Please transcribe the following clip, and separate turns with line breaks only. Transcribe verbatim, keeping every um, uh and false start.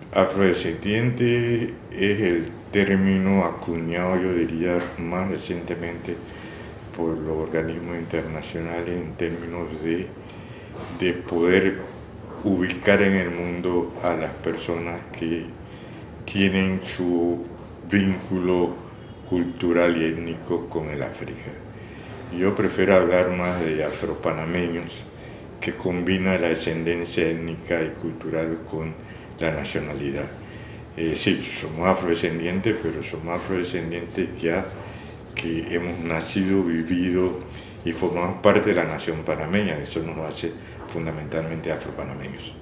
Afrodescendiente es el término acuñado, yo diría, más recientemente por los organismos internacionales en términos de, de poder ubicar en el mundo a las personas que tienen su vínculo cultural y étnico con el África. Yo prefiero hablar más de afropanameños, que combina la descendencia étnica y cultural con la nacionalidad. Eh, sí, somos afrodescendientes, pero somos afrodescendientes ya que hemos nacido, vivido y formamos parte de la nación panameña. Eso nos hace fundamentalmente afropanameños.